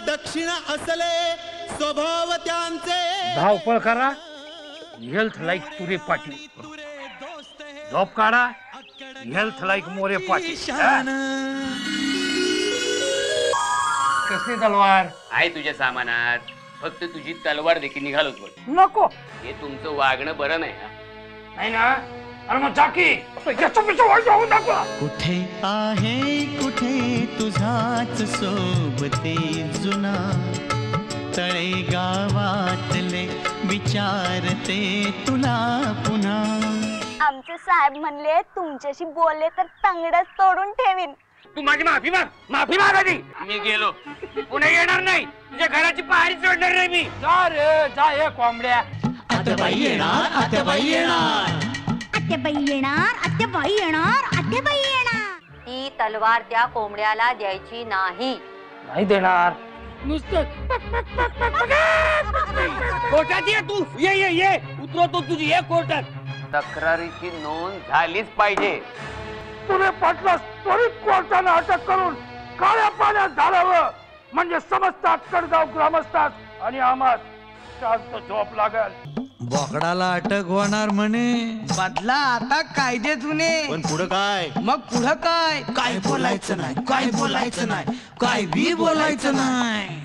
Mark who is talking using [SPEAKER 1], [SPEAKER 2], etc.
[SPEAKER 1] दक्षिण असले स्वभाव त्यांचे
[SPEAKER 2] धावपळ करा हेल्थ लाईक तुरे पाटील झोप काढा हेल्थ लाईक मोरे पाटील कसली तलवार
[SPEAKER 3] आहे तुझ्या सामानात फक्त तुझी तलवार देखील निघालोच बघ
[SPEAKER 2] नको
[SPEAKER 3] हे तुमचं वागणं बरं नाही हा
[SPEAKER 2] नाही ना अरे मग जाकी जाऊन दाखवा
[SPEAKER 1] कुठे आहे कुठे तुझाच सोबते जुना तळे गावातले विचारते तुला पुन्हा
[SPEAKER 4] आमचे साहेब म्हणले तुमच्याशी बोलले तर तंगडच तोडून ठेवीन
[SPEAKER 2] तू माझी माफी माग आधी
[SPEAKER 3] मी गेलो
[SPEAKER 2] पुणे येणार नाही तुझ्या घराची पायरी चढणार नाही मी जा रे जा हे कोंबड्या
[SPEAKER 1] आत्याबाई येणार आत्याबाई येणार
[SPEAKER 4] आत्याबाई येणार आत्याबाई येणार आत्याबाई येणार
[SPEAKER 5] ती तलवार त्या कोंबड्याला द्यायची नाही
[SPEAKER 2] नाही देणार नुसतं कोर्टात ये तू ये उतरवतो तुझी ये कोर्टात
[SPEAKER 3] तक्रारीची नोंद झालीच पाहिजे
[SPEAKER 2] पुणे पाटलास त्वरित कोर्टाने अटक करून काळ्या पाण्यात घालावं म्हणजे समस्त कडगाव ग्रामस्थास आणि आम्हास शांत झोप लागल
[SPEAKER 1] बोकडाला अटक होणार म्हणे
[SPEAKER 6] बदला आता कायदे जुने
[SPEAKER 1] पण पुढं काय
[SPEAKER 6] मग पुढं काय
[SPEAKER 1] काय बोलायचं नाही काय बोलायचं नाही काय बी बोलायचं नाही